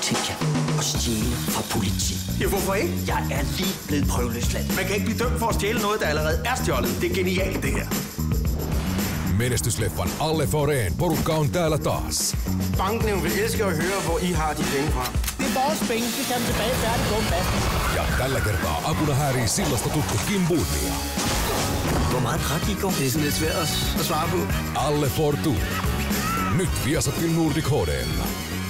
Tænk jer at stjæle fra politi. Ja, hvorfor ikke? Jeg er lige blevet prøveløsladt. Man kan ikke blive dømt for at stjæle noget, der allerede er stjålet. Det er genialt, det her. Menestysleffan Alle Foreen porukka on täällä taas. Banknævn vil elske at høre, hvor I har de penge fra. Det er vores penge, vi skal tilbage færdig på masten. Ja tällä kertaa apuna häärii sillasta tuttu Kim Bunnia. Hvor meget drak I går? Det er sådan lidt svært at svare på. Alle Fortuna. Nyt Viasatin Nordic HD:llä.